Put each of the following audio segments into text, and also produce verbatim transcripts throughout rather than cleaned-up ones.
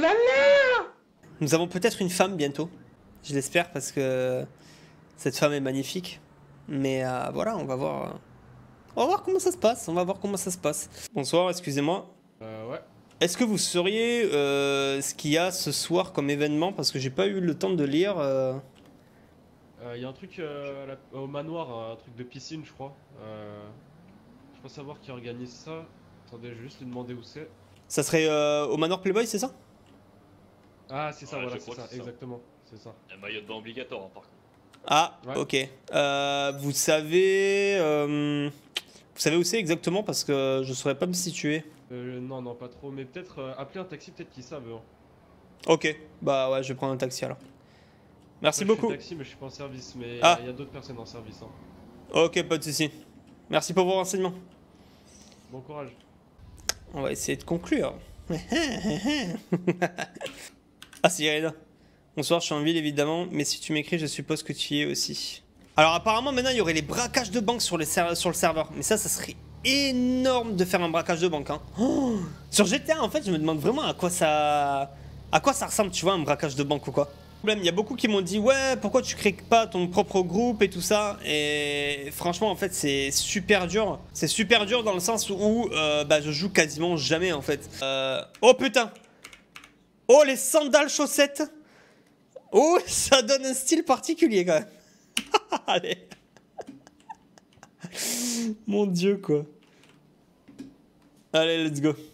la merde. Nous avons peut-être une femme bientôt. Je l'espère parce que cette femme est magnifique. Mais euh, voilà, on va voir. Euh, on va voir comment ça se passe. On va voir comment ça se passe. Bonsoir, excusez-moi. Euh, ouais. Est-ce que vous sauriez euh, ce qu'il y a ce soir comme événement? Parce que j'ai pas eu le temps de lire. Il euh... euh, y a un truc euh, la... au manoir, un truc de piscine, je crois. Euh... Je pense savoir qui organise ça. Attendez, je vais juste lui demander où c'est. Ça serait euh, au manoir Playboy, c'est ça? Ah, c'est ça, Ouais, voilà, je c'est crois ça, que c'est ça. exactement. C'est ça. Un maillot de bain obligatoire, hein, par contre. Ah, Ouais. ok. Euh, vous savez... Euh, vous savez où c'est exactement? Parce que je saurais pas me situer. Euh, non, non, pas trop. Mais peut-être euh, appeler un taxi, peut-être qu'ils savent. Hein. Ok, bah ouais, je vais prendre un taxi alors. Merci Moi, beaucoup. Je suis taxi, mais je suis pas en service. Mais il Ah. y a d'autres personnes en service. Hein. Ok, pas de soucis. Merci pour vos renseignements. Bon courage. On va essayer de conclure. Ah, c'est Irina. Bonsoir, je suis en ville évidemment, mais si tu m'écris, je suppose que tu y es aussi. Alors apparemment maintenant il y aurait les braquages de banque sur, les ser sur le serveur. Mais ça, ça serait énorme de faire un braquage de banque. Hein. Oh, sur G T A en fait, je me demande vraiment à quoi ça, à quoi ça ressemble, tu vois, un braquage de banque ou quoi. Il y a beaucoup qui m'ont dit ouais, pourquoi tu crées pas ton propre groupe et tout ça. Et franchement en fait c'est super dur. C'est super dur dans le sens où euh, bah, je joue quasiment jamais en fait. Euh... Oh putain. Oh les sandales chaussettes. Oh, ça donne un style particulier quand même. Allez. Mon dieu quoi. Allez, let's go.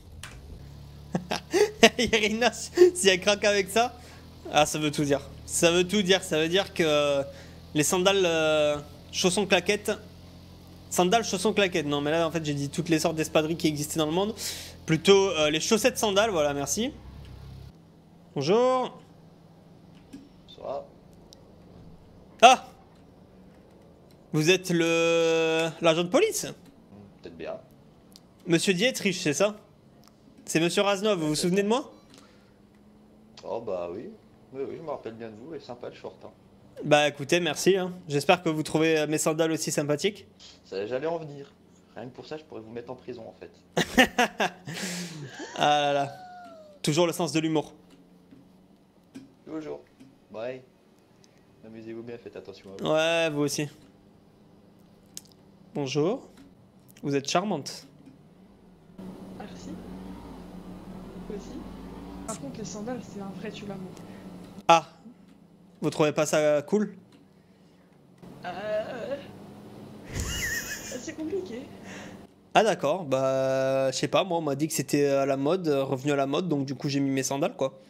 Irina, si elle craque avec ça, ah ça veut tout dire. Ça veut tout dire. Ça veut dire que euh, les sandales euh, chaussons claquettes. Sandales chaussons claquettes. Non mais là en fait j'ai dit toutes les sortes d'espadrilles qui existaient dans le monde. Plutôt euh, les chaussettes sandales, voilà, merci. Bonjour. Bonsoir. Ah! Vous êtes le... l'agent de police? Peut-être bien. Monsieur Dietrich, c'est ça? C'est Monsieur Raznov, vous vous souvenez de moi? Oh bah oui. Oui, oui, je me rappelle bien de vous, et sympa le short. Hein. Bah écoutez, merci. Hein. J'espère que vous trouvez mes sandales aussi sympathiques. J'allais en venir. Rien que pour ça, je pourrais vous mettre en prison en fait. Ah là là. Toujours le sens de l'humour. Toujours. Bye. Amusez-vous bien, faites attention à vous. Ouais, vous aussi. Bonjour. Vous êtes charmante. Merci. Vous aussi. Par contre, les sandales, c'est un vrai tue-l'amour. Ah. Vous trouvez pas ça cool? Euh... c'est compliqué. Ah d'accord, bah je sais pas, moi on m'a dit que c'était à la mode, revenu à la mode, donc du coup j'ai mis mes sandales quoi.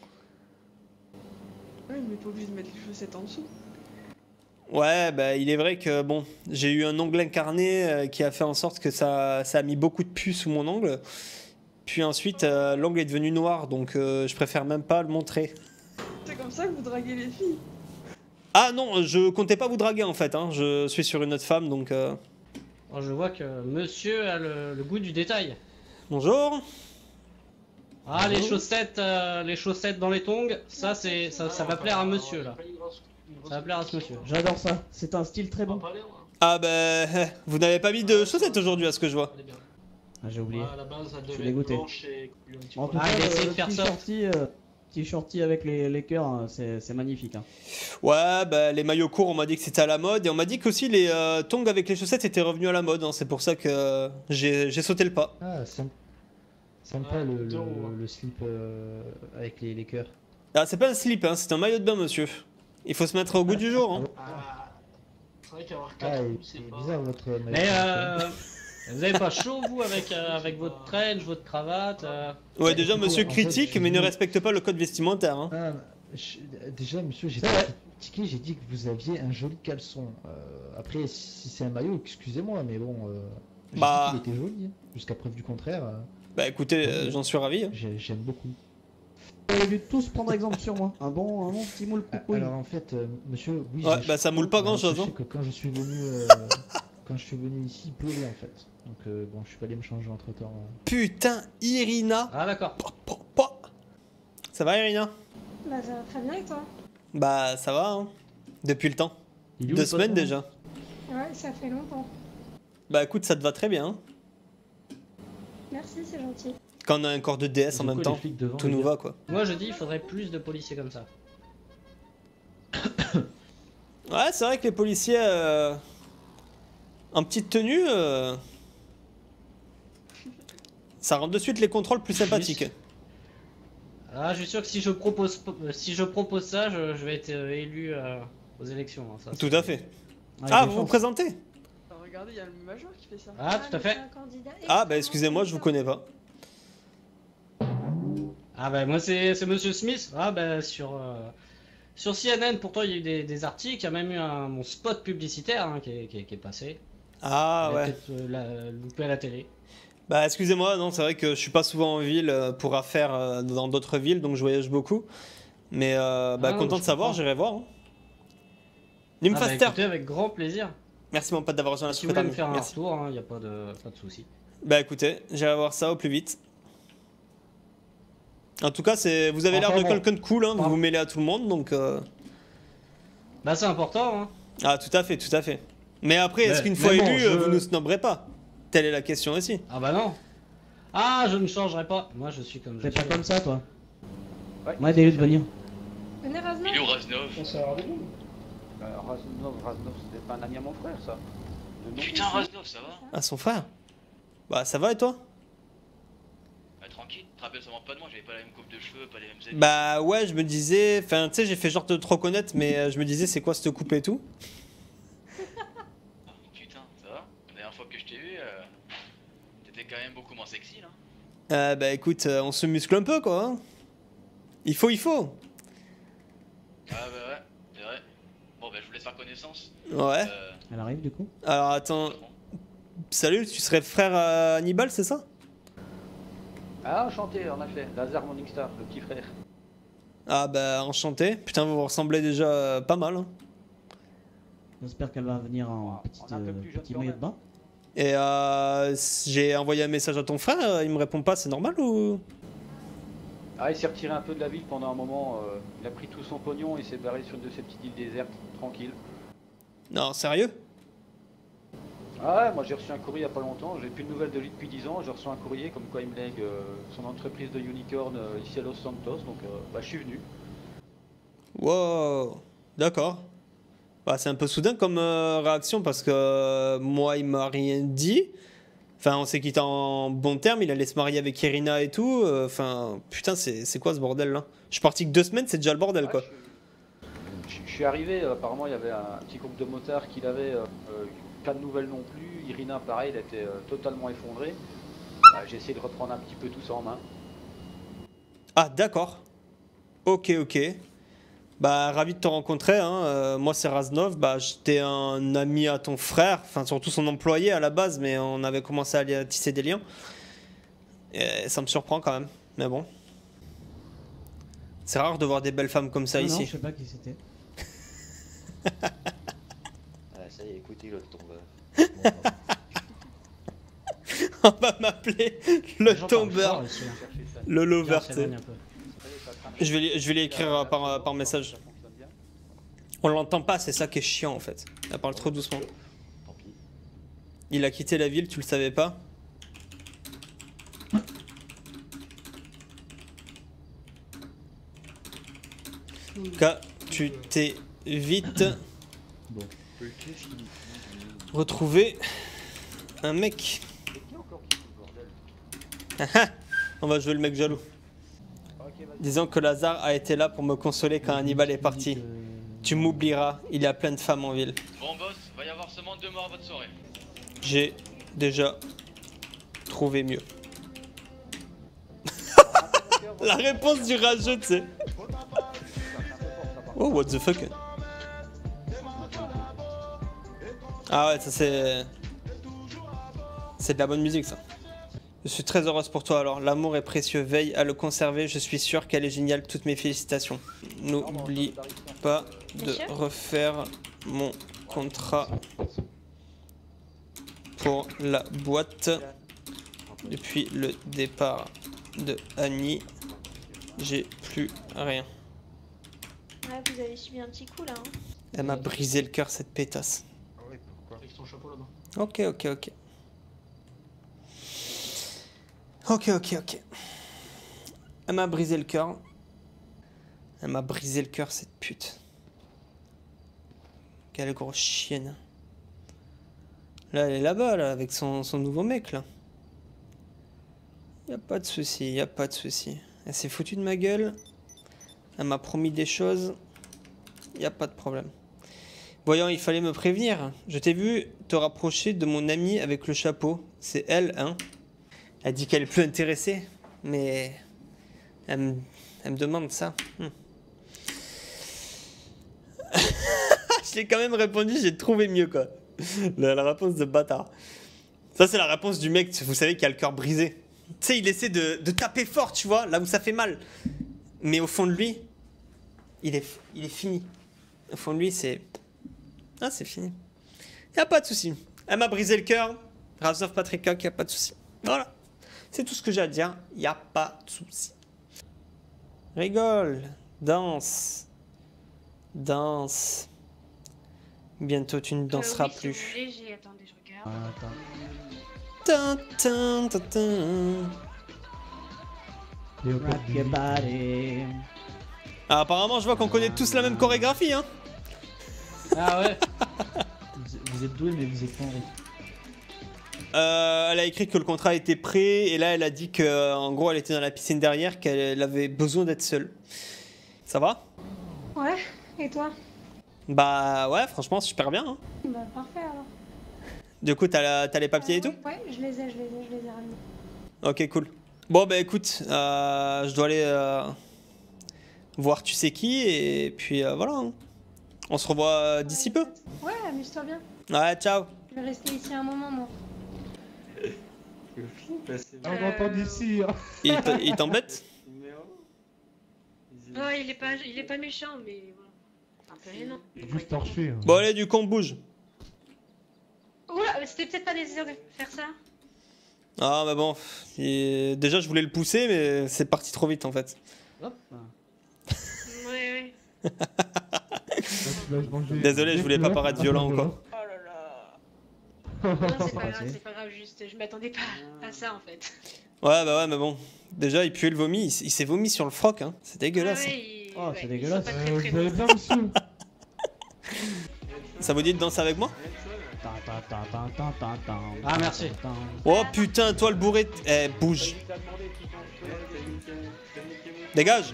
Oui, mais pas obligé de mettre les chaussettes en dessous. Ouais, bah il est vrai que bon, j'ai eu un ongle incarné euh, qui a fait en sorte que ça, ça a mis beaucoup de pus sous mon ongle. Puis ensuite, euh, l'ongle est devenu noir, donc euh, je préfère même pas le montrer. C'est comme ça que vous draguez les filles. Ah non, je comptais pas vous draguer en fait, hein. Je suis sur une autre femme, donc... Euh... Alors, je vois que monsieur a le, le goût du détail. Bonjour. Ah, les chaussettes, euh, les chaussettes dans les tongs, ça c'est, ça, ça va plaire à monsieur là. Ça va plaire à ce monsieur. J'adore ça, c'est un style très bon. Ah bah, vous n'avez pas mis de chaussettes aujourd'hui à ce que je vois. Ah, j'ai oublié. À la base, elle Je devait vais être goûter. blanche et coulée un petit En peu. tout Ah, cas, il a essayé le de faire petit ça. shorty, euh, petit shorty avec les, les cœurs, hein, c'est c'est magnifique. Hein. Ouais, bah les maillots courts, on m'a dit que c'était à la mode, et on m'a dit qu'aussi les euh, tongs avec les chaussettes étaient revenus à la mode, hein. C'est pour ça que euh, j'ai j'ai sauté le pas. Ah, sympa, sympa Ah, le, plutôt, le, ouais. le slip euh, avec les, les cœurs. Ah, c'est pas un slip, hein, c'est un maillot de bain, monsieur. Il faut se mettre au goût du jour, hein. Ah, c'est vrai qu'avoir Ah, quatre il- roues, c'est c'est pas... bizarre votre maillot. Mais euh, vous avez pas chaud vous avec, euh, avec votre trench, votre cravate euh... Ouais, déjà, écoutez, monsieur en fait, critique, je mais ne vous- respecte pas le code vestimentaire, hein. Ah, je- déjà, monsieur, j'ai C'est vrai. critiqué, j'ai dit que vous aviez un joli caleçon. Euh, après, si c'est un maillot, excusez-moi, mais bon, euh, j'ai Bah. dit qu'il était joli, hein. Jusqu'à preuve du contraire, euh, Bah écoutez, euh, j'en suis ravi. hein. j'ai- j'aime beaucoup. Vous avez dû tous prendre exemple sur moi. Un bon, un bon petit moule Ah, coucouille. alors en fait, euh, monsieur, oui, Ouais, j'ai bah, ça moule pas mais grand-chose, sachez hein. que quand je suis venu, euh, quand je suis venu ici, il pleuvait en fait. Donc euh, bon, je suis pas allé me changer entre temps. Putain, Irina. Ah d'accord. Pa, pa, pa. Ça va, Irina? Bah, ça va très bien et toi? Bah ça va, hein. Depuis le temps. Il est où, Deux le semaines patron déjà. Ouais, ça fait longtemps. Bah écoute, ça te va très bien. hein. Merci, c'est gentil. Quand on a un corps de D S en Du même coup, temps, les flics devant, tout je veux nous dire. va quoi. Moi je dis il faudrait plus de policiers comme ça. Ouais, c'est vrai que les policiers euh, en petite tenue, euh, ça rend de suite les contrôles plus sympathiques. Ah, je suis sûr que si je propose, si je propose ça, je, je vais être euh, élu euh, aux élections. hein, ça, Tout c'est- à fait. Avec Ah, les vous vous chances. présentez? Alors, regardez, il y a le major qui fait ça. Ah, tout à fait. Ah, bah excusez-moi, je vous connais pas. Ah bah moi c'est c'est Monsieur Smith. Ah bah sur euh, sur C N N pourtant il y a eu des, des articles, il y a même eu un mon spot publicitaire hein, qui, est, qui, est, qui est passé. Ah Il a ouais. peut-être euh, la- loupé à la télé. Bah excusez-moi, non, c'est vrai que je suis pas souvent en ville euh, pour affaires euh, dans d'autres villes, donc je voyage beaucoup. Mais euh, bah Ah, content je de savoir, comprends. j'irai voir. Hein. Ah bah, Nimfaster, écoutez, avec grand plaisir. merci mon pote d'avoir rejoint la Si vous voulez me secrétaire. faire un Merci. retour, il n'y a pas de pas de souci. Bah écoutez, j'irai voir ça au plus vite. En tout cas, c'est vous avez l'air Enfin, de bon. quelqu'un de cool, hein, vous Pardon. vous mêlez à tout le monde, donc. euh, Bah c'est important. Hein. Ah tout à fait, tout à fait. Mais après, est-ce Mais- qu'une mais fois bon, élu, je- euh, vous nous snobberez pas? Telle est la question aussi. Ah bah non. Ah je ne changerai pas. Moi je suis comme je T'es pas suis. comme ça, toi. Ouais. Moi, des de venir. Venez, Raznov. Il est où Raznov? On sert à rien. Euh, Raznov, Raznov, c'était pas un ami à mon frère, ça. Le nom. Putain, Raznov, ça va? Ah, son frère? Bah ça va et toi? Bah, tranquille, tu te rappelles sûrement pas de moi, j'avais pas la même coupe de cheveux, pas les mêmes habits. Bah ouais, je me disais, enfin tu sais, j'ai fait genre de trop connaître, mais euh, je me disais c'est quoi cette coupe et tout. Ah, putain, ça va? La dernière fois que je t'ai vu, euh, t'étais quand même beaucoup moins sexy là. Euh, bah écoute, euh, on se muscle un peu quoi. hein. Il faut, il faut. Ah bah ouais, c'est vrai. Bon bah je vous laisse faire connaissance. Ouais. Euh, Elle arrive, du coup. Alors attends, bon. salut, tu serais frère à Hannibal, c'est ça? Ah, enchanté, en effet. Lazare Morningstar, le petit frère. Ah bah enchanté. Putain, vous vous ressemblez déjà euh, pas mal. hein. J'espère qu'elle va venir en petit, On est un peu euh, plus jeune petit quand maillot de même. bain. Et euh, j'ai envoyé un message à ton frère, euh, il me répond pas, c'est normal ou? Ah, il s'est retiré un peu de la ville pendant un moment. euh, il a pris tout son pognon et s'est barré sur une de ces petites îles désertes, tranquille. Non, sérieux? Ah ouais, moi j'ai reçu un courrier il y a pas longtemps. J'ai plus de nouvelles de lui depuis dix ans. J'ai reçu un courrier comme quoi il me lègue euh, son entreprise de unicorn euh, ici à Los Santos. Donc euh, bah, je suis venu. Wow, d'accord. Bah, c'est un peu soudain comme euh, réaction parce que euh, moi il m'a rien dit. Enfin, on s'est quitté en bon terme, il allait se marier avec Irina et tout. euh, Enfin, putain, c'est c'est quoi ce bordel là? Je suis parti que deux semaines, c'est déjà le bordel Ouais, quoi. Je, je- je suis arrivé, euh, apparemment il y avait un petit groupe de motards qu'il avait, euh, euh, pas de nouvelles non plus. Irina pareil, elle était euh, totalement effondrée. Euh, j'ai essayé de reprendre un petit peu tout ça en main. Ah, d'accord. Ok, ok. Bah, ravi de te rencontrer. Hein. euh, moi, c'est Raznov. Bah, j'étais un ami à ton frère, enfin, surtout son employé à la base, mais on avait commencé à, aller- à tisser des liens. Et ça me surprend quand même. Mais bon. C'est rare de voir des belles femmes comme ça Non, non, ici. je sais pas qui c'était. Ah, ça y est, écoutez le tombeur. On va m'appeler le Les gens parlent tombeur, fort ici, hein. le lover. Tiens, tu sais. s'éloigne un peu. Je vais, lui- je vais lui écrire par, par message. On l'entend pas, c'est ça qui est chiant en fait. Elle parle trop doucement. Tant pis. Il a quitté la ville, tu le savais pas? En tout cas, tu t'es vite Bon. retrouvé un mec. C'est qui encore qui fout le bordel? On va jouer le mec jaloux. Ok, vas-y. Disons que Lazare a été là pour me consoler quand Hannibal est parti. Tu m'oublieras, il y a plein de femmes en ville. Bon boss, va y avoir seulement deux morts à votre soirée. J'ai déjà trouvé mieux. La réponse du rageux, tu sais. Oh, what the fuck. Ah ouais, ça c'est... C'est de la bonne musique, ça. Je suis très heureuse pour toi alors. L'amour est précieux, veille à le conserver. Je suis sûr qu'elle est géniale. Toutes mes félicitations. N'oublie pas de refaire mon contrat pour la boîte. Depuis le départ de Annie, j'ai plus rien. Ouais, vous avez subi un petit coup là. Hein. Elle m'a brisé le cœur, cette pétasse. Ah ouais, pourquoi? Avec son chapeau là-bas. Ok, ok, ok. Ok, ok, ok. Elle m'a brisé le cœur. Elle m'a brisé le cœur, cette pute. Quelle grosse chienne. Là, elle est là-bas, là, avec son, son nouveau mec, là. Y a pas de souci, y a pas de souci. Elle s'est foutue de ma gueule. Elle m'a promis des choses. Y a pas de problème. Voyons, il fallait me prévenir. Je t'ai vu te rapprocher de mon amie avec le chapeau. C'est elle, hein. Elle dit qu'elle est plus intéressée. Mais... Elle me, elle me demande ça. Hmm. J'ai quand même répondu, j'ai trouvé mieux, quoi. La, la réponse de bâtard. Ça, c'est la réponse du mec, vous savez, qui a le cœur brisé. Tu sais, il essaie de, de taper fort, tu vois, là où ça fait mal. Mais au fond de lui, il est, il est fini. Au fond de lui, c'est... Ah, c'est fini. Y a pas de souci. Elle m'a brisé le cœur. Razov Patrika, y a pas de souci. Voilà. C'est tout ce que j'ai à dire. Y a pas de souci. Rigole. Danse. Danse. Bientôt, tu ne danseras euh, oui, plus. Si vous voulez, j'ai... Attendez, je regarde. Ah, attends. Tin, tin, tin, tin. Rock your body. Ah, apparemment, je vois qu'on connaît tous la même chorégraphie, hein. Ah ouais. Vous, vous êtes doués, mais vous êtes conneries. Euh, elle a écrit que le contrat était prêt et là, elle a dit que, en gros, elle était dans la piscine derrière, qu'elle avait besoin d'être seule. Ça va? Ouais, et toi? Bah ouais, franchement, super bien. Hein. Bah parfait alors. Du coup, t'as la- t'as les papiers et tout? Ouais, je les ai, je les ai, je les ai ramenés. Ok, cool. Bon, bah écoute, euh, je dois aller euh, voir tu sais qui et puis euh, voilà. Hein. On se revoit euh, d'ici peu. Ouais, amuse-toi bien. Ouais, ciao. Je vais rester ici un moment, moi. On m'entend d'ici. Hein. Il t- il t'embête? Non, il est pas, il est pas méchant, mais voilà. C'est un peu gênant. Juste torché. Hein. Bon, allez, du coup, on bouge. Oula, c'était peut-être pas nécessaire de faire ça. Ah, bah bon. Et déjà, je voulais le pousser, mais c'est parti trop vite en fait. Hop. Ouais, ouais. Désolé, je voulais pas paraître violent ou quoi. Oh là là. Non, c'est pas grave, c'est pas grave, juste, je m'attendais pas à ça en fait. Ouais, bah ouais, mais bon. Déjà, il puait le vomi, il, s- il s'est vomi sur le froc, hein. C'est dégueulasse. Ah ouais, il- Oh, ouais, c'est ils dégueulasse. sont pas très, Euh, très vous allez bons. bien, monsieur? Ça vous dit de danser avec moi? Tan, tan, tan, tan, tan, tan, tan. Ah, merci. Tan. Oh putain, toi le bourré. t- Eh, bouge. Dégage.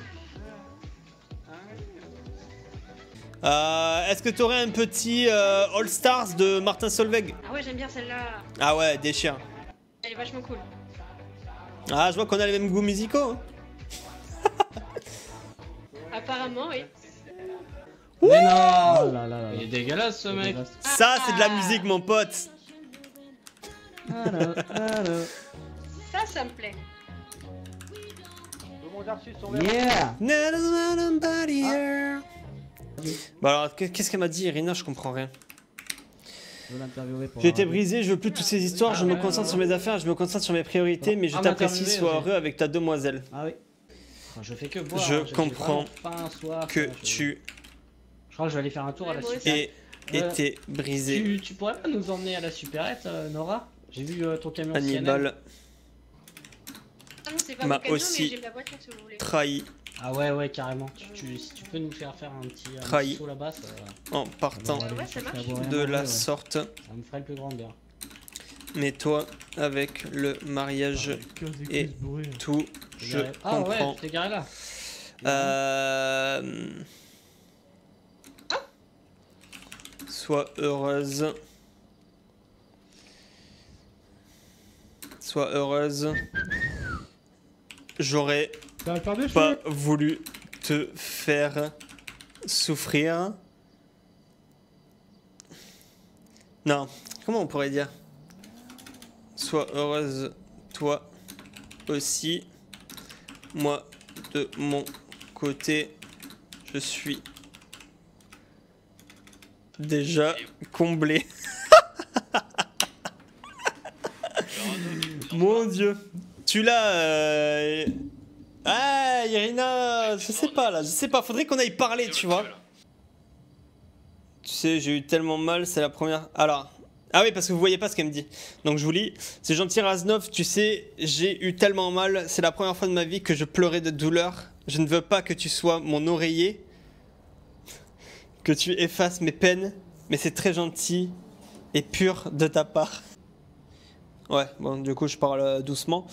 Euh, Est-ce que t'aurais un petit euh, All Stars de Martin Solveig? Ah ouais, j'aime bien celle-là. Ah ouais, déchire. Elle est vachement cool. Ah, je vois qu'on a les mêmes goûts musicaux. Hein. Apparemment, oui. Mais non. Oh là là là. Il est dégueulasse ce mec. Ça, c'est de la musique, mon pote. Allô, allô. Ça, ça me plaît. Tout le monde a reçu son verre. Yeah. Bah alors, qu'est-ce qu'elle m'a dit, Irina? Je comprends rien. Je veux l'interviewer pour J'ai été un- brisé, je veux plus toutes ces histoires, je me concentre sur mes affaires, je me concentre sur mes priorités, mais je Ah, t'apprécie, m'interviewer, sois ok. heureux avec ta demoiselle. Ah oui. Enfin, je fais que boire. Je hein, j'ai comprends vraiment faim, soif, Que euh, je... tu Je crois que je vais aller faire un tour à la Ouais, moi aussi. supérette. aies Euh, été brisé, Tu, tu pourrais pas nous emmener à la supérette, euh, Nora? J'ai vu euh, ton camion C N N. Hannibal, Ah non, c'est pas M'a mon camion, aussi mais j'ai de la voiture si vous voulez. trahi Ah ouais, ouais, carrément. Tu, tu- si tu peux nous faire faire un petit, un Trahi. petit saut là-bas, ça, en partant Ouais, ouais, ça marche. de la sorte, ça me ferait le plus grand bien. mais toi, avec le mariage, Et tout, je Ah ouais, comprends. tu t'es garé là. Euh... Sois heureuse. Sois heureuse. J'aurais T'as pas des pas cheveux? voulu te faire souffrir. Non, comment on pourrait dire? Sois heureuse, toi aussi. Moi, de mon côté, je suis déjà comblé. Mon Dieu. Tu l'as... Euh... Ah, Irina, je sais pas là, je sais pas, faudrait qu'on aille parler, tu vois. Tu sais, j'ai eu tellement mal, c'est la première... Alors, Ah oui, parce que vous voyez pas ce qu'elle me dit. Donc je vous lis. C'est gentil Raznov, tu sais, j'ai eu tellement mal. C'est la première fois de ma vie que je pleurais de douleur. Je ne veux pas que tu sois mon oreiller, que tu effaces mes peines, mais c'est très gentil et pur de ta part. Ouais, bon, du coup, je parle doucement.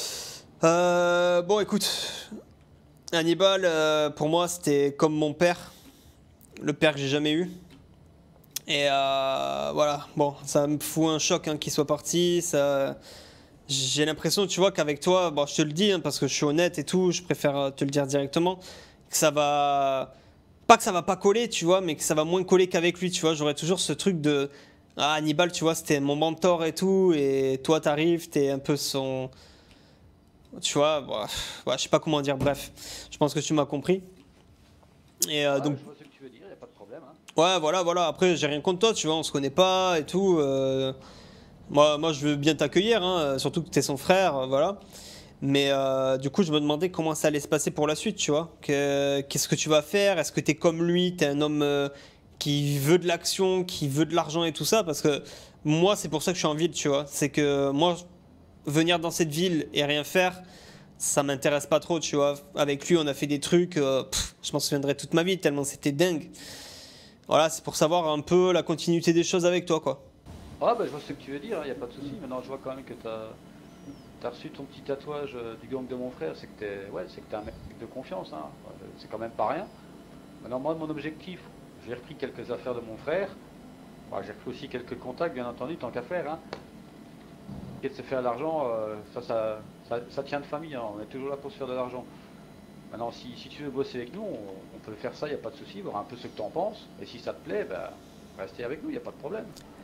Euh, bon, écoute, Hannibal, euh, pour moi, c'était comme mon père, le père que j'ai jamais eu. Et euh, voilà, bon, ça me fout un choc hein, qu'il soit parti. Ça... J'ai l'impression, tu vois, qu'avec toi, bon, je te le dis, hein, parce que je suis honnête et tout, je préfère te le dire directement, que ça va... Pas que ça va pas coller, tu vois, mais que ça va moins coller qu'avec lui, tu vois. J'aurais toujours ce truc de... Ah, Hannibal, tu vois, c'était mon mentor et tout, et toi, t'arrives, t'es un peu son... Tu vois, bon, ouais, je sais pas comment dire, bref. Je pense que tu m'as compris. Et euh, Ouais, donc... je vois ce que tu veux dire, y a pas de problème. Hein. Ouais, voilà, voilà. Après, j'ai rien contre toi, tu vois, on se connaît pas et tout. Euh... Moi, moi, je veux bien t'accueillir, hein, surtout que t'es son frère, euh, voilà. Mais euh, du coup, je me demandais comment ça allait se passer pour la suite, tu vois. Que, qu'est-ce que tu vas faire? Est-ce que t'es comme lui? T'es un homme euh, qui veut de l'action, qui veut de l'argent et tout ça? Parce que moi, c'est pour ça que je suis en ville, tu vois. C'est que moi, venir dans cette ville et rien faire, ça m'intéresse pas trop, tu vois. Avec lui, on a fait des trucs, euh, pff, je m'en souviendrai toute ma vie, tellement c'était dingue. Voilà, c'est pour savoir un peu la continuité des choses avec toi, quoi. Ah bah je vois ce que tu veux dire, il n'y a pas de souci. Maintenant je vois quand même que tu as reçu ton petit tatouage euh, du gang de mon frère, c'est que t'es ouais, c'est que t'es un mec de confiance, hein. C'est quand même pas rien. Maintenant moi mon objectif, j'ai repris quelques affaires de mon frère, bah, j'ai repris aussi quelques contacts bien entendu, tant qu'à faire. Hein. Et de se faire de l'argent, euh, ça, ça, ça, ça tient de famille, hein. On est toujours là pour se faire de l'argent. Maintenant si, si tu veux bosser avec nous, on, on peut faire ça, il n'y a pas de souci, voir un peu ce que tu en penses, et si ça te plaît, bah, restez avec nous, il n'y a pas de problème.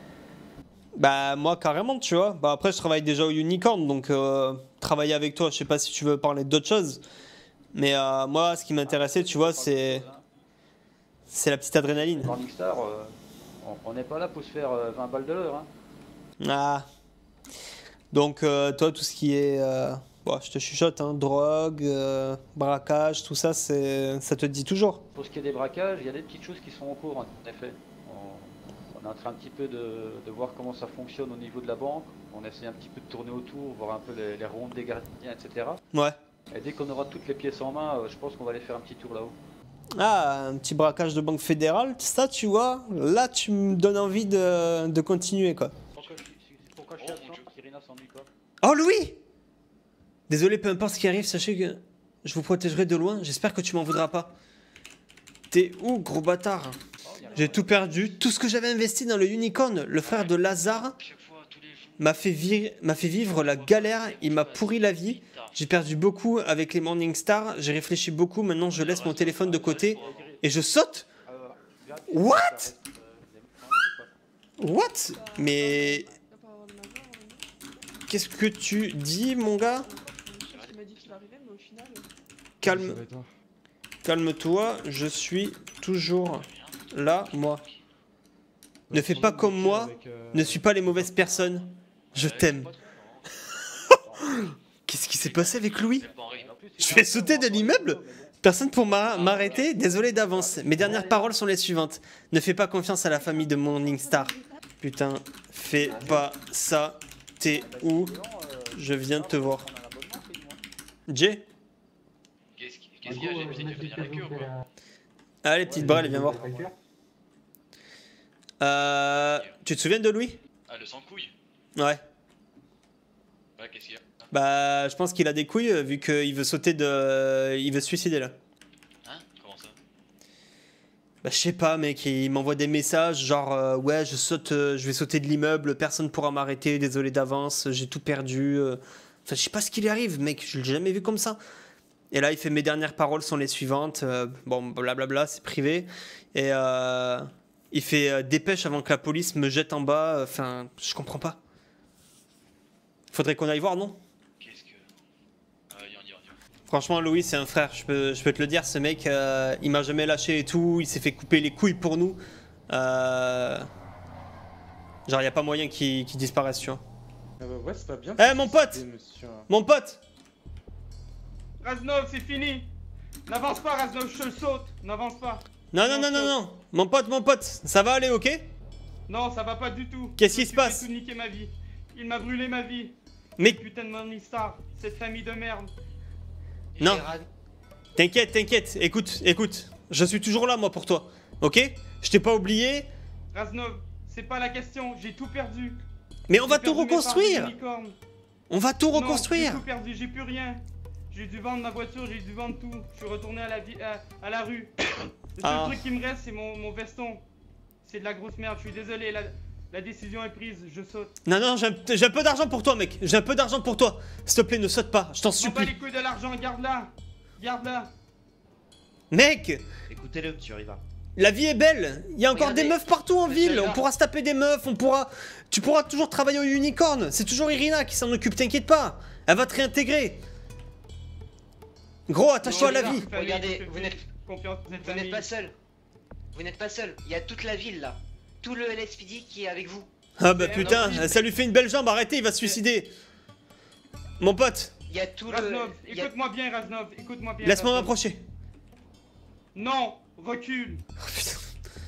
Bah moi carrément tu vois, bah après je travaille déjà au Unicorn donc euh, travailler avec toi, je sais pas si tu veux parler d'autres choses, mais euh, moi ce qui m'intéressait tu vois c'est c'est la petite adrénaline. Morningstar, euh, on n'est pas là pour se faire euh, vingt balles de l'heure. Hein. Ah, donc euh, toi tout ce qui est, euh... bon, je te chuchote, hein, drogue, euh, braquage, tout ça, c'est ça te dit toujours. Pour ce qui est des braquages, il y a des petites choses qui sont en cours en effet. On est en train un petit peu de, de voir comment ça fonctionne au niveau de la banque. On essaie un petit peu de tourner autour, voir un peu les, les rondes des gardiens, et cetera. Ouais. Et dès qu'on aura toutes les pièces en main, je pense qu'on va aller faire un petit tour là-haut. Ah, un petit braquage de banque fédérale, ça tu vois, là tu me donnes envie de, de continuer quoi. Pourquoi je, pourquoi je suis absent? Irina s'ennuie quoi? Oh Louis! Désolé, peu importe ce qui arrive, sachez que je vous protégerai de loin, j'espère que tu m'en voudras pas. T'es où, gros bâtard? J'ai tout perdu, tout ce que j'avais investi dans le Unicorn, le frère de Lazare m'a fait, vir... m'a fait vivre la galère, il m'a pourri la vie. J'ai perdu beaucoup avec les Morningstar, j'ai réfléchi beaucoup, maintenant je laisse mon téléphone de côté et je saute. What? What? Mais... Qu'est-ce que tu dis, mon gars? Calme. Calme-toi, je suis toujours là, moi. Ne fais pas comme moi, ne suis pas les mauvaises personnes. Je t'aime. Qu'est-ce qui s'est passé avec Louis? Je vais sauter de l'immeuble? Personne pour m'arrêter? Désolé d'avance. Mes dernières paroles sont les suivantes. Ne fais pas confiance à la famille de Morningstar. Putain, fais pas ça. T'es où? Je viens de te voir. Jay? Qu'est-ce qu'il y a? J'ai peut-être venir avec eux ou quoi? Allez, petite brêle, viens voir. Euh, tu te souviens de Louis? Ah, le sans couille? Ouais. Ouais, qu'est-ce qu'il y a? Bah, je pense qu'il a des couilles vu qu'il veut sauter de... Il veut se suicider là. Hein? Comment ça? Bah, je sais pas, mec, il m'envoie des messages genre euh, ouais, je saute, euh, je vais sauter de l'immeuble, personne pourra m'arrêter, désolé d'avance, j'ai tout perdu. euh. Enfin, je sais pas ce qui lui arrive, mec, je l'ai jamais vu comme ça. Et là, il fait mes dernières paroles sont les suivantes. Euh, bon, blablabla, c'est privé. Et euh, il fait euh, dépêche avant que la police me jette en bas. Enfin, je comprends pas. Faudrait qu'on aille voir, non? Qu'est-ce que... Euh, y en, y en, y en. Franchement, Louis, c'est un frère. Je peux, je peux te le dire, ce mec, euh, il m'a jamais lâché et tout. Il s'est fait couper les couilles pour nous. Euh... Genre, y a pas moyen qu'il qu'il disparaisse, tu vois. Ah bah ouais, c'est pas bien. Eh, mon pote! Mon pote! Raznov, c'est fini. N'avance pas, Raznov, je te le saute. N'avance pas. Non, non, non, non, non. Mon pote, mon pote, ça va aller, ok? Non, ça va pas du tout. Qu'est-ce qui se Je passe? vais tout niquer ma vie. Il m'a brûlé ma vie. Mais- Putain de Morningstar, cette famille de merde. Non. Gérard, T'inquiète, t'inquiète. Écoute, écoute. Je suis toujours là, moi, pour toi. Ok? Je t'ai pas oublié. Raznov, c'est pas la question, j'ai tout perdu. Mais on va J'ai tout perdu mes parts de reconstruire. unicorne. On va tout Non, reconstruire. j'ai tout perdu, j'ai plus rien. J'ai dû vendre ma voiture, j'ai dû vendre tout. Je suis retourné à la, vie, à, à la rue. Le seul Ah. truc qui me reste, c'est mon, mon veston. C'est de la grosse merde, je suis désolé, la, la décision est prise, je saute. Non, non, j'ai un, j'ai un peu d'argent pour toi, mec. J'ai un peu d'argent pour toi. S'il te plaît, ne saute pas. Je t'en Je m'en bats supplie. les couilles de l'argent, garde-la. Garde-la. Mec, Écoutez-le, monsieur Riva. la vie est belle. Il y a encore Regardez, des meufs partout en monsieur ville. Riva. On pourra se taper des meufs. On pourra. Tu pourras toujours travailler au unicorn. C'est toujours Irina qui s'en occupe. T'inquiète pas. Elle va te réintégrer. Gros, attache-toi à la vie. Regardez, vous n'êtes Confiance, vous êtes vous n'êtes pas seul. Vous n'êtes pas seul. Il y a toute la ville là. Tout le L S P D qui est avec vous. Ah bah Mais putain, non, ça lui fait une belle jambe. Arrêtez, il va se suicider. Mon pote, Il y a tout le. Raznov, il y a- écoute-moi bien, Raznov, écoute-moi bien. laisse-moi Raznov. m'approcher. Non, recule. Oh, putain.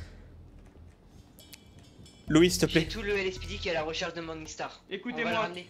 Louis, s'il te J'ai plaît. tout le L S P D qui est à la recherche de Morningstar. On va le Écoutez-moi. ramener.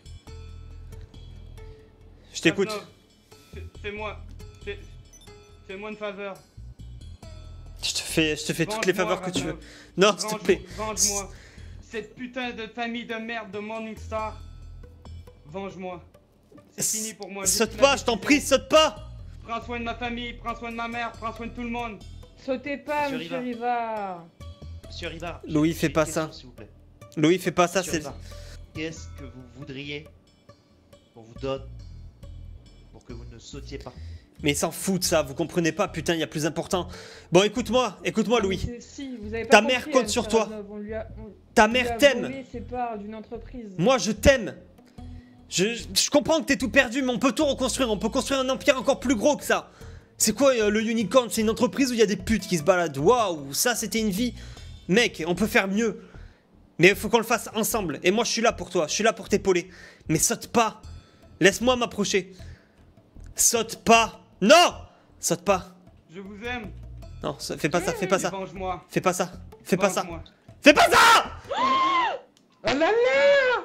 Je t'écoute. Raznov, fais- Fais-moi. fais- Fais-moi une faveur. Je te fais, je te fais toutes les Venge-moi, faveurs que tu veux. Raznov. Non, s'il te Venge- plaît. Venge-moi. Cette putain de famille de merde de Morningstar. Venge-moi. C'est fini pour moi. j'ai Saute pris pas, la je t'en décision. prie, saute pas. Prends soin de ma famille, prends soin de ma mère, prends soin de tout le monde. Sautez pas, Monsieur monsieur Riva. Riva. Monsieur Riva. Louis, j'ai- fais j'ai une pas question, ça. s'il vous plaît. Louis, fais pas ça, Monsieur c'est. Riva, qu'est-ce que vous voudriez qu'on vous donne pour que vous ne sautiez pas? Mais il s'en fout de ça, vous comprenez pas, putain, il y a plus important. Bon, écoute-moi, écoute-moi, Louis. C'est- Si, vous avez pas Ta compris, mère compte Anne sur toi. Saranov, on lui a- on- Ta on lui mère a t'aime. volé ses parts d'une entreprise. Moi, je t'aime. Je, je comprends que t'es tout perdu, mais on peut tout reconstruire. On peut construire un empire encore plus gros que ça. C'est quoi euh, le unicorn? C'est une entreprise où il y a des putes qui se baladent. Waouh, ça c'était une vie. Mec, on peut faire mieux. Mais il faut qu'on le fasse ensemble. Et moi, je suis là pour toi. Je suis là pour t'épauler. Mais saute pas. Laisse-moi m'approcher. Saute pas. Non! Saute pas. Je vous aime. Non, ça- fais pas ça, fais pas ça. Venge-moi. Fais pas ça. Fais pas ça. Venge-moi. Fais pas ça! Oh là là!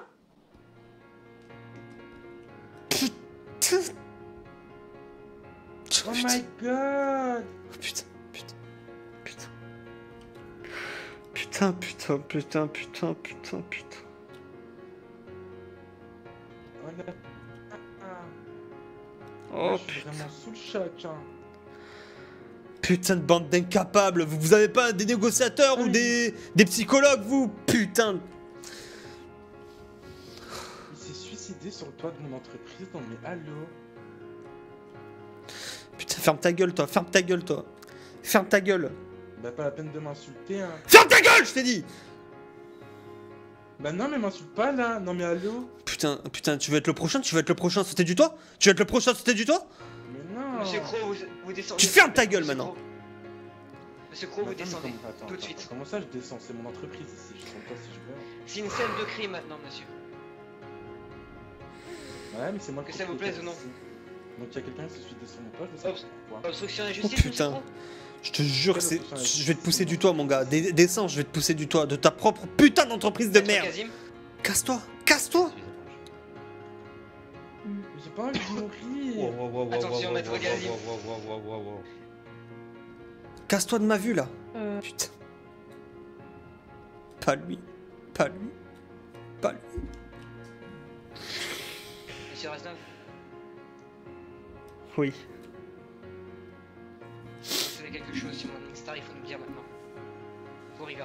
Oh my god. Putain, putain, putain. Putain, putain, putain, putain, putain, putain. Oh là. Ah, Oh je suis vraiment sous le choc. Hein. putain de bande d'incapables. Vous, vous avez pas des négociateurs ou des, des psychologues, vous? Putain. Il s'est suicidé sur le toit de mon entreprise. Non mais allô. Putain, ferme ta gueule, toi. Ferme ta gueule, toi. Ferme ta gueule. Bah pas la peine de m'insulter. Hein. Ferme ta gueule, je t'ai dit. Bah non mais m'insulte pas là. Non mais allô. Putain, putain, tu veux être le prochain? Tu veux être le prochain à sauter du toit? Tu veux être le prochain à sauter du toit? Mais non. Monsieur Crow, vous, vous descendez. Tu fermes ta gueule Monsieur maintenant. Crow. Monsieur Crow, vous Attends, mais descendez. comment- attends, tout de attends, suite. Comment ça je descends? C'est mon entreprise ici. Je descends pas si je veux. C'est une scène de crime maintenant, monsieur. Ouais mais c'est moi Que qui ça vous plaise ou non. ici. Donc il y a quelqu'un qui se suicide sur mon toit. Je veux savoir pourquoi. Obstruction à la Oh justice, monsieur putain. Crow. Je te jure, Quelle c'est. option avec- Je vais te pousser du toit, mon gars. Dé- Descends, je vais te pousser du toit. De ta propre putain d'entreprise de Maître merde. Kazim. Casse-toi, casse-toi. J'ai pas envie de mourir. Wow, wow, wow, wow, Attention, wow, maître wow, Kazim. wow, wow, wow, wow, wow, wow. Casse-toi de ma vue là. Euh, Putain. Pas lui. Pas lui. Pas lui. Monsieur Raznov, Oui. si vous savez quelque chose sur Morningstar, il faut nous le dire maintenant. Pour Rivar.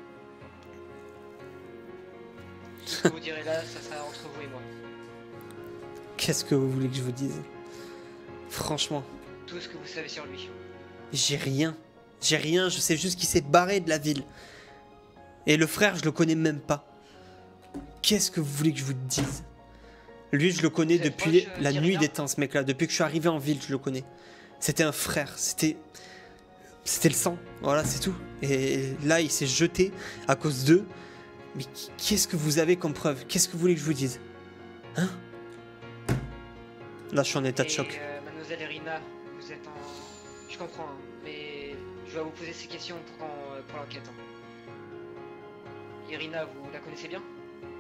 Ce que vous direz là, ça sera entre vous et moi. Qu'est-ce que vous voulez que je vous dise? Franchement, Tout ce que vous savez sur lui. j'ai rien. J'ai rien, je sais juste qu'il s'est barré de la ville. Et le frère, je le connais même pas. Qu'est-ce que vous voulez que je vous dise? Lui, je le connais Vous êtes depuis proche, euh, la d'Irina nuit des temps, ce mec-là. Depuis que je suis arrivé en ville, je le connais. C'était un frère, c'était... C'était le sang, voilà, c'est tout. Et là, il s'est jeté à cause d'eux. Mais qu'est-ce que vous avez comme preuve? Qu'est-ce que vous voulez que je vous dise? Hein? Là, je suis en état de Et, choc. euh, mademoiselle Irina, vous êtes en... Je comprends, hein, mais je dois vous poser ces questions pour, en- pour l'enquête. hein. Irina, vous la connaissez bien?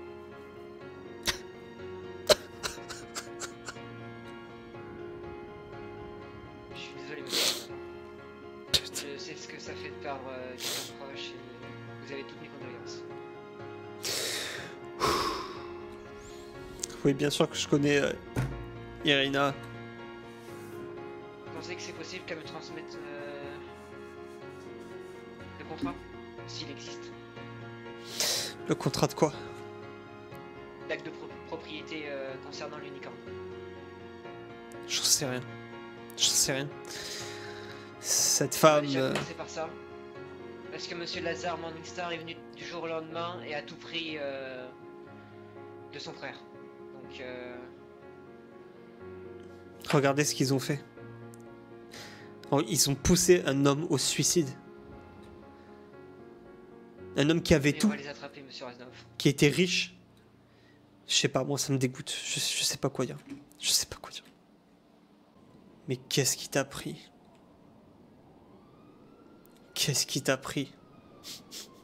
Je suis désolé, monsieur. Je sais ce que ça fait de perdre euh, quelqu'un de proche et vous avez toutes mes condoléances. Oui, bien sûr que je connais euh, Irina. Vous pensez que c'est possible qu'elle me transmette euh, le contrat, s'il existe? Le contrat de quoi? L'acte de pro propriété euh, concernant l'unicorn. J'en sais rien. J'en sais rien. Cette On va femme... déjà euh, commencer par ça. Parce que monsieur Lazare Morningstar est venu du jour au lendemain et a tout pris euh, de son frère. Donc... Euh... Regardez ce qu'ils ont fait. Oh, ils ont poussé un homme au suicide. Un homme qui avait et on tout, va les attraper, monsieur Reznov. qui était riche. Je sais pas, moi ça me dégoûte. Je, je sais pas quoi dire. Je sais pas quoi dire. Mais qu'est-ce qui t'a pris? Qu'est-ce qui t'a pris?